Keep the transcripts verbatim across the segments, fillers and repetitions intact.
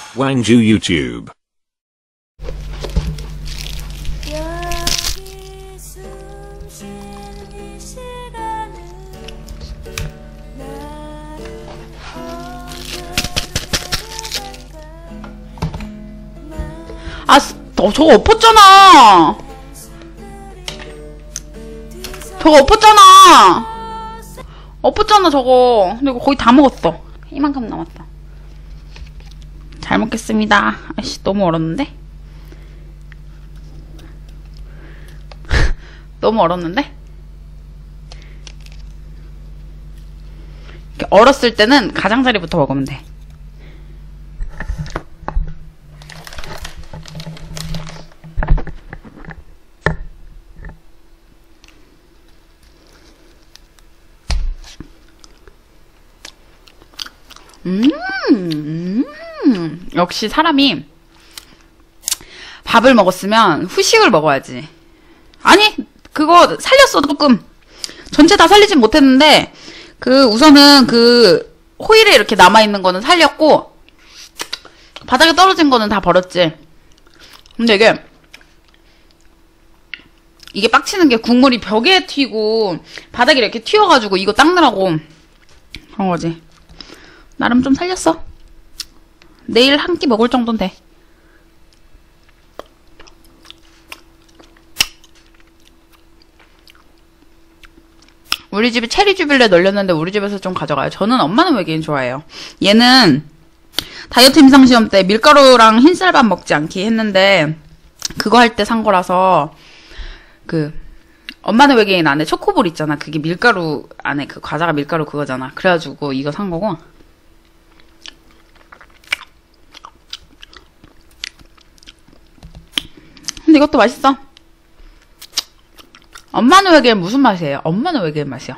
Wangju YouTube. 아, 너 저거 엎었잖아. 저거 엎었잖아. 엎었잖아 저거. 근데 이거 거의 다 먹었어. 이만큼 남았다. 잘 먹겠습니다. 아이씨, 너무 얼었는데? 너무 얼었는데? 이렇게 얼었을 때는 가장자리부터 먹으면 돼. 음, 음, 역시 사람이 밥을 먹었으면 후식을 먹어야지. 아니, 그거 살렸어, 조금. 전체 다 살리진 못했는데, 그, 우선은 그, 호일에 이렇게 남아있는 거는 살렸고, 바닥에 떨어진 거는 다 버렸지. 근데 이게, 이게 빡치는 게 국물이 벽에 튀고, 바닥에 이렇게 튀어가지고 이거 닦느라고 그런 거지. 나름 좀 살렸어. 내일 한 끼 먹을 정도는 돼. 우리 집에 체리 주빌레 널렸는데 우리 집에서 좀 가져가요. 저는 엄마는 외계인 좋아해요. 얘는 다이어트 임상시험 때 밀가루랑 흰쌀밥 먹지 않기 했는데 그거 할 때 산 거라서 그 엄마는 외계인 안에 초코볼 있잖아. 그게 밀가루 안에 그 과자가 밀가루 그거잖아. 그래가지고 이거 산 거고. 근데 이것도 맛있어. 엄마는 외계인 무슨 맛이에요? 엄마는 외계인 맛이요.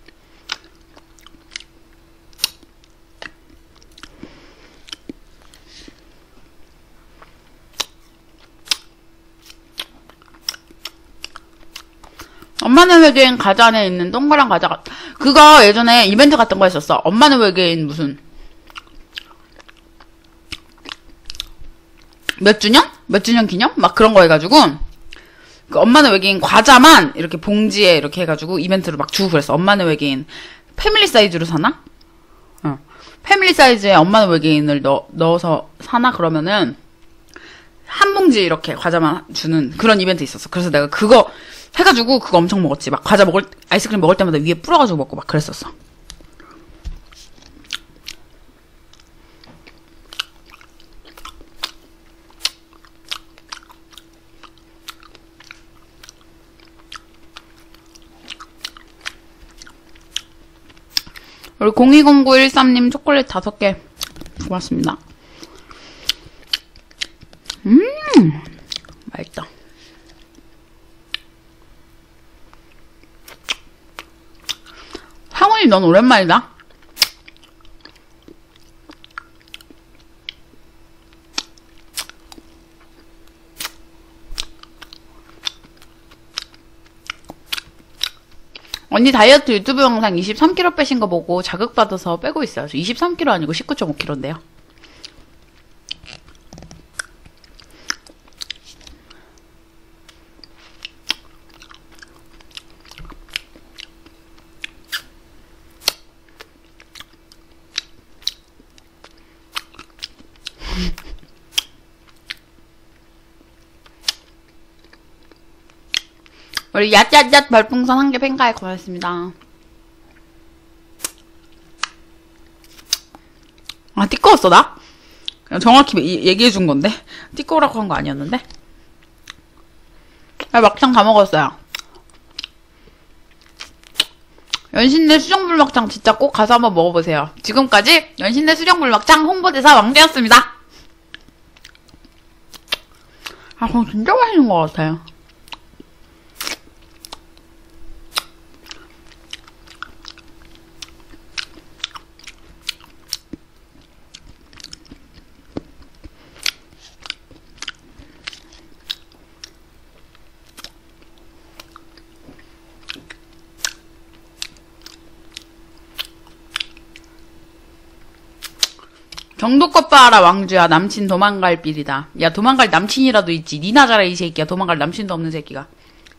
엄마는 외계인 과자 안에 있는 동그란 과자가 그거 예전에 이벤트 같은 거 했었어. 엄마는 외계인 무슨 몇 주년? 몇 주년 기념? 막 그런 거 해가지고 그 엄마는 외계인 과자만 이렇게 봉지에 이렇게 해가지고 이벤트로 막 주고 그랬어. 엄마는 외계인 패밀리 사이즈로 사나? 어. 패밀리 사이즈에 엄마는 외계인을 넣, 넣어서 사나? 그러면은 한 봉지 이렇게 과자만 주는 그런 이벤트 있었어. 그래서 내가 그거 해가지고 그거 엄청 먹었지. 막 과자 먹을 아이스크림 먹을 때마다 위에 뿌려가지고 먹고 막 그랬었어. 우리 공이공구일삼님 초콜릿 다섯 개 고맙습니다. 음, 맛있다. 상훈이 넌 오랜만이다. 언니 다이어트 유튜브 영상 이십삼 킬로그램 빼신 거 보고 자극받아서 빼고 있어요. 저 이십삼 킬로그램 아니고 십구 점 오 킬로그램인데요. 우리 얏얏얏 별풍선 한 개 팬가에 고맙습니다. 아, 띠꺼웠어, 나? 그냥 정확히 얘기해준 건데. 띠꺼우라고 한 거 아니었는데? 아, 막창 다 먹었어요. 연신내 수정물 막창 진짜 꼭 가서 한번 먹어보세요. 지금까지 연신내 수정물 막창 홍보대사 왕대였습니다. 아, 그거 진짜 맛있는 것 같아요. 경도껏 봐라 왕주야. 남친 도망갈 빌이다. 야 도망갈 남친이라도 있지. 니나 잘해 이 새끼야. 도망갈 남친도 없는 새끼가.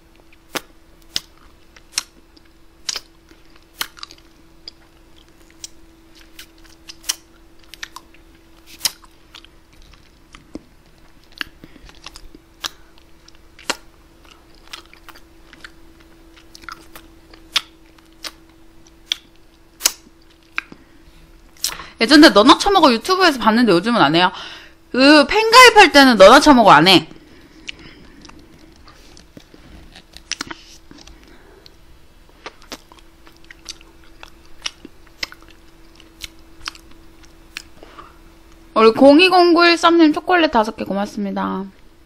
예전에 너나 처먹어 유튜브에서 봤는데 요즘은 안 해요. 그 팬가입할 때는 너나 처먹어 안 해. 우리 공이공구일삼님 초콜릿 다섯 개 고맙습니다.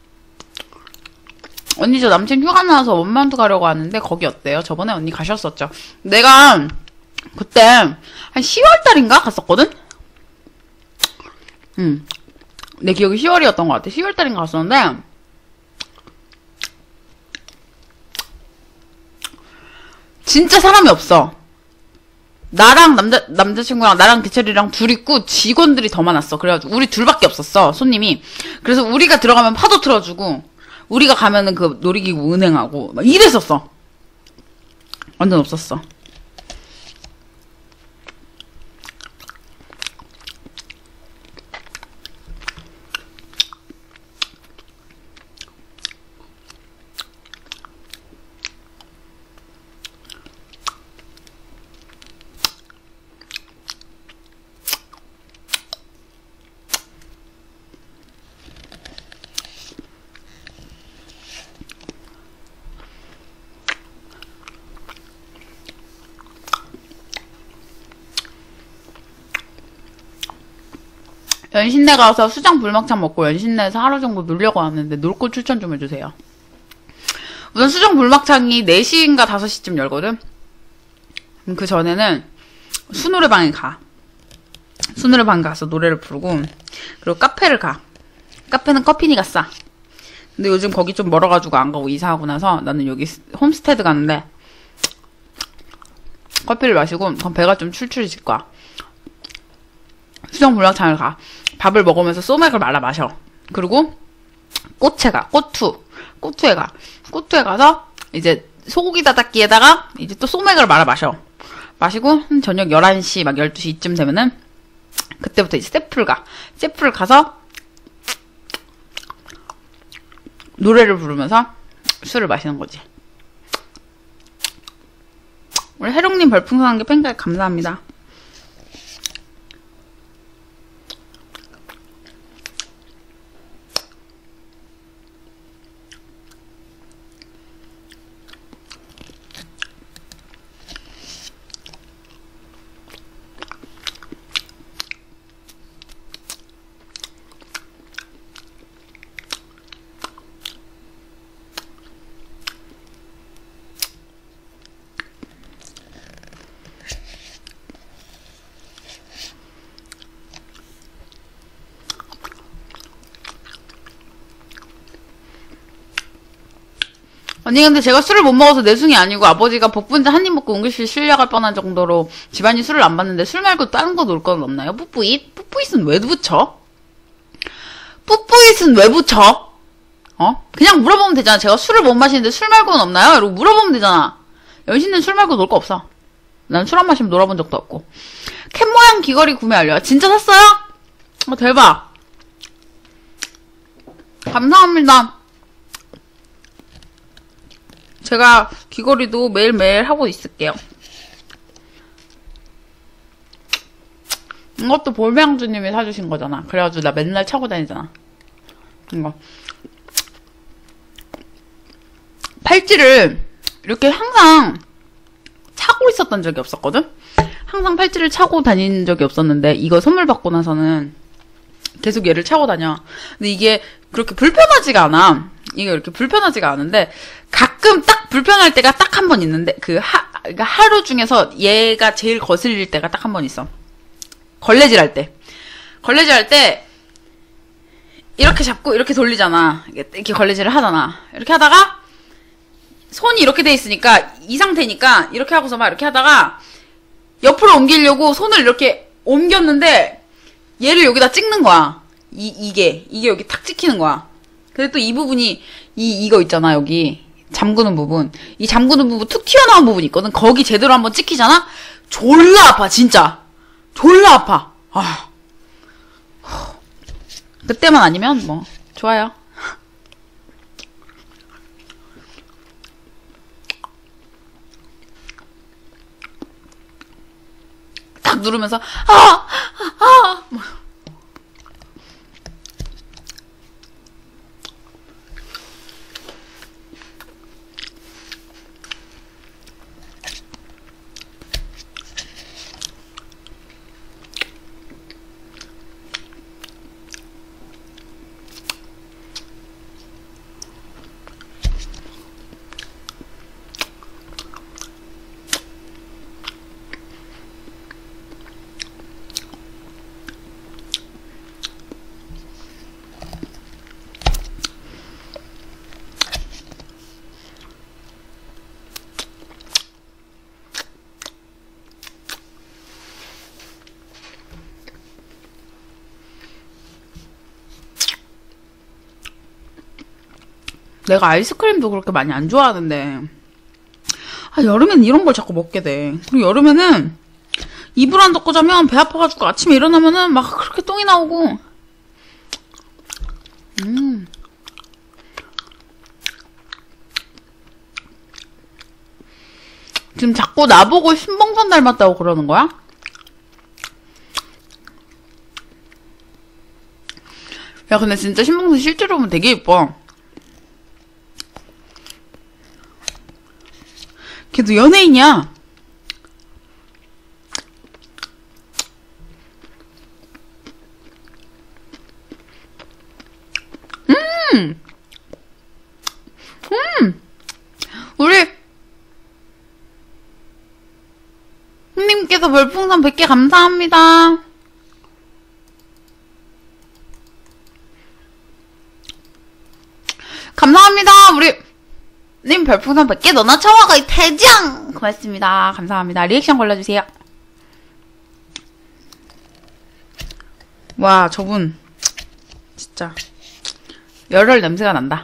언니 저 남친 휴가 나와서 원만두 가려고 하는데 거기 어때요? 저번에 언니 가셨었죠. 내가 그때 한 시월달인가 갔었거든? 응. 내 기억이 시월이었던 것 같아. 시월달인가 갔었는데 진짜 사람이 없어. 나랑 남자, 남자친구랑 나랑 기철이랑 둘 있고 직원들이 더 많았어. 그래가지고 우리 둘밖에 없었어. 손님이. 그래서 우리가 들어가면 파도 틀어주고 우리가 가면은 그 놀이기구 은행하고 막 이랬었어. 완전 없었어. 연신내 가서 수장 불막창 먹고 연신내에서 하루 정도 놀려고 하는데 놀 곳 추천 좀 해주세요. 우선 수장 불막창이 네 시인가 다섯 시쯤 열거든? 그 전에는 수노래방에 가. 수노래방 가서 노래를 부르고 그리고 카페를 가. 카페는 커피니가 싸. 근데 요즘 거기 좀 멀어가지고 안 가고 이사하고 나서 나는 여기 홈스테드 가는데 커피를 마시고 그럼 배가 좀 출출해질 거야. 수정 불락창을 가. 밥을 먹으면서 소맥을 말아 마셔. 그리고 꽃에 가. 꽃투. 꽃투에 가. 꽃투에 가서 이제 소고기 다닥기에다가 이제 또 소맥을 말아 마셔. 마시고 저녁 열한 시 막 열두 시쯤 되면은 그때부터 이제 세풀 가. 세풀 가서 노래를 부르면서 술을 마시는 거지. 우리 해롱님 별풍선 한 개 팬가입 감사합니다. 언니 근데 제가 술을 못 먹어서 내숭이 아니고 아버지가 복분자 한 입 먹고 응급실 실려갈 뻔한 정도로 집안이 술을 안 받는데 술 말고 다른 거 놀 건 없나요? 뿌뿌잇? 뿌뿌잇은 왜 붙여? 뿌뿌잇은 왜 붙여? 어? 그냥 물어보면 되잖아. 제가 술을 못 마시는데 술 말고는 없나요? 이러고 물어보면 되잖아. 연신은 술 말고 놀 거 없어. 난 술 안 마시면 놀아본 적도 없고. 캣 모양 귀걸이 구매 완료. 진짜 샀어요? 어, 대박. 감사합니다. 제가 귀걸이도 매일매일 하고 있을게요. 이것도 볼배양주님이 사주신 거잖아. 그래가지고 나 맨날 차고 다니잖아. 이거. 팔찌를 이렇게 항상 차고 있었던 적이 없었거든? 항상 팔찌를 차고 다닌 적이 없었는데 이거 선물 받고 나서는 계속 얘를 차고 다녀. 근데 이게 그렇게 불편하지가 않아. 이게 이렇게 불편하지가 않은데 가끔 딱 불편할 때가 딱 한 번 있는데 그 하, 그러니까 하루 중에서 얘가 제일 거슬릴 때가 딱 한 번 있어. 걸레질 할 때. 걸레질 할 때 이렇게 잡고 이렇게 돌리잖아. 이렇게 걸레질을 하잖아. 이렇게 하다가 손이 이렇게 돼 있으니까 이 상태니까 이렇게 하고서 막 이렇게 하다가 옆으로 옮기려고 손을 이렇게 옮겼는데 얘를 여기다 찍는 거야. 이, 이게. 이게 여기 탁 찍히는 거야. 근데 또 이 부분이, 이, 이거 있잖아, 여기. 잠그는 부분. 이 잠그는 부분 툭 튀어나온 부분이 있거든. 거기 제대로 한번 찍히잖아? 졸라 아파, 진짜. 졸라 아파. 아. 그때만 아니면, 뭐, 좋아요. 딱 누르면서, 아! 아! 아! 내가 아이스크림도 그렇게 많이 안 좋아하는데 아, 여름엔 이런 걸 자꾸 먹게 돼. 그리고 여름에는 이불 안 덮고 자면 배 아파가지고 아침에 일어나면은 막 그렇게 똥이 나오고. 음. 지금 자꾸 나보고 신봉선 닮았다고 그러는 거야? 야, 근데 진짜 신봉선 실제로 보면 되게 예뻐. 걔도 연예인이야. 음! 음! 우리, 형님께서 별풍선 백 개 감사합니다. 감사합니다, 우리. 님 별풍선 백 개 너나 청와가 이 대장! 고맙습니다. 감사합니다. 리액션 골라주세요. 와, 저분 진짜 열혈 냄새가 난다.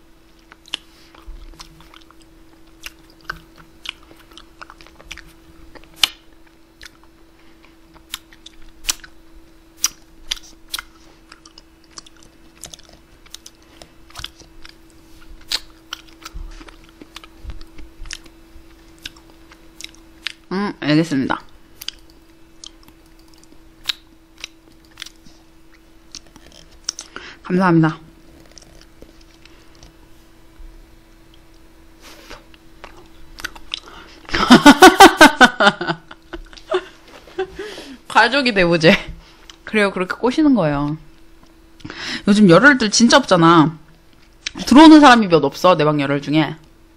음, 알겠습니다. 감사합니다. 가족이 되보제. 그래요, 그렇게 꼬시는 거예요. 요즘 열혈들 진짜 없잖아. 들어오는 사람이 몇 없어, 내 방 열혈 중에.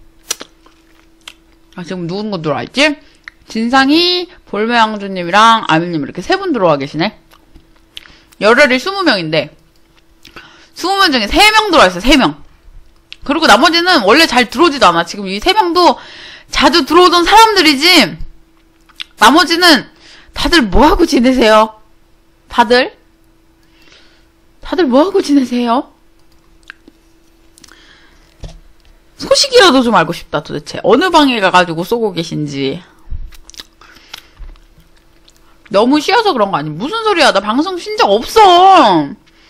아, 지금 누군 거 들어와 있지? 진상이, 볼메양주님이랑 아밀님 이렇게 세 분 들어와 계시네. 열혈이 스무 명인데 스무 명 중에 세 명 들어와 있어. 세 명. 그리고 나머지는 원래 잘 들어오지도 않아. 지금 이 세 명도 자주 들어오던 사람들이지. 나머지는 다들 뭐하고 지내세요? 다들? 다들 뭐하고 지내세요? 소식이라도 좀 알고 싶다. 도대체 어느 방에 가가지고 쏘고 계신지. 너무 쉬어서 그런 거 아니? 무슨 소리야? 나 방송 쉰 적 없어.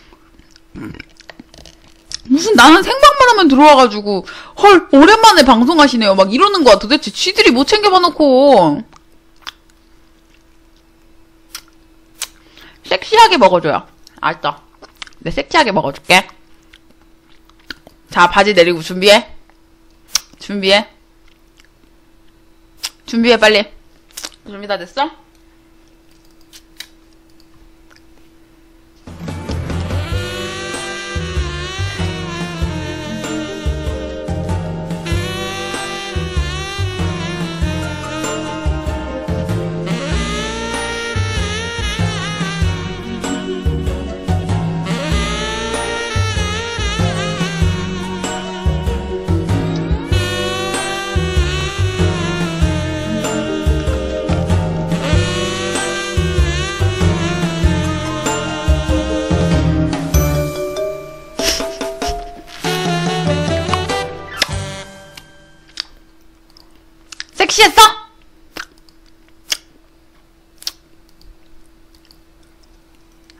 무슨 나는 생방만 하면 들어와가지고 헐 오랜만에 방송하시네요 막 이러는 거야. 도대체 쥐들이 못 챙겨봐 놓고. 섹시하게 먹어줘요. 알았어. 내 섹시하게 먹어줄게. 자, 바지 내리고 준비해. 준비해. 준비해 빨리. 준비 다 됐어?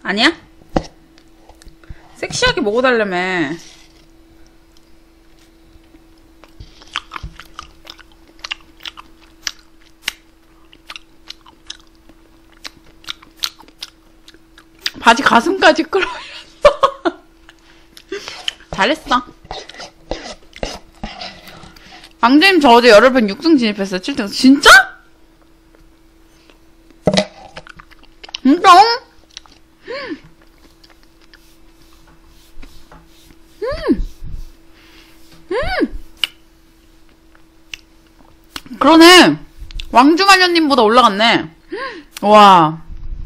아니야? 섹시하게 먹어달라며. 바지 가슴까지 끌어올렸어. 잘했어. 왕재님 저 어제 열흘 육 등 진입했어요. 칠 등. 진짜? 진짜? 음. 음. 음. 그러네. 왕중하녀님보다 올라갔네. 와.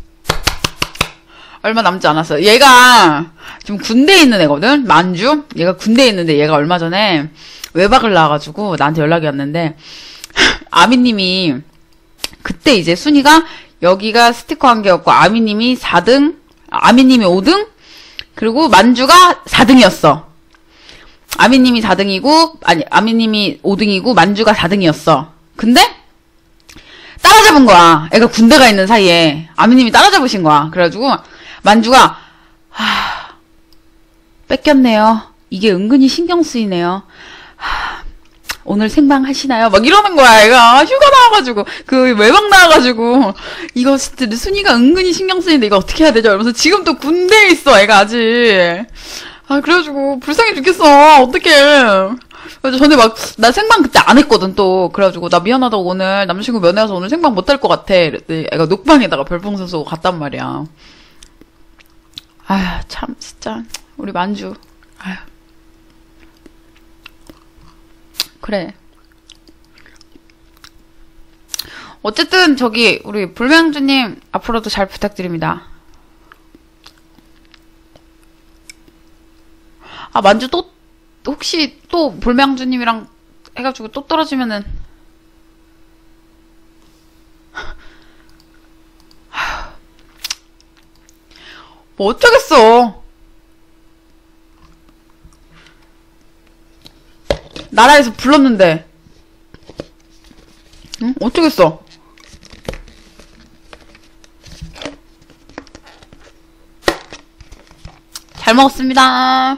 얼마 남지 않았어요. 얘가 지금 군대에 있는 애거든? 만주? 얘가 군대에 있는데 얘가 얼마 전에 외박을 나와가지고 나한테 연락이 왔는데 아미님이 그때 이제 순위가 여기가 스티커 한 개였고 아미님이 사 등, 아미님이 오 등, 그리고 만주가 사 등이었어. 아미님이 사 등이고 아니 아미님이 오 등이고 만주가 사 등이었어. 근데 따라잡은 거야. 애가 군대가 있는 사이에 아미님이 따라잡으신 거야. 그래가지고 만주가 하... 뺏겼네요. 이게 은근히 신경 쓰이네요. 하... 오늘 생방 하시나요? 막 이러는 거야. 애가 휴가 나와가지고 그 외박 나와가지고 이거 진짜 순위가 은근히 신경 쓰이는데 이거 어떻게 해야 되죠? 이러면서 지금 또 군대에 있어. 애가 아직. 아 그래가지고 불쌍해 죽겠어. 어떡해. 그래서 전에 막 나 생방 그때 안 했거든 또. 그래가지고 나 미안하다고 오늘 남자친구 면회 와서 오늘 생방 못 할 것 같아. 이랬더니 애가 녹방에다가 별풍선 쏘고 갔단 말이야. 아휴 참 진짜 우리 만주. 아휴 그래. 어쨌든 저기 우리 불명주님 앞으로도 잘 부탁드립니다. 아 만주 또 혹시 또 불명주님이랑 해가지고 또 떨어지면은 뭐 어쩌겠어. 나라에서 불렀는데 응? 어쩌겠어. 잘 먹었습니다.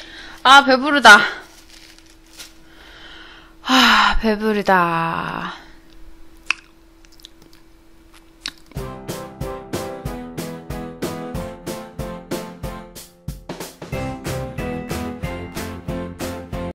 아 배부르다. 아 배부르다.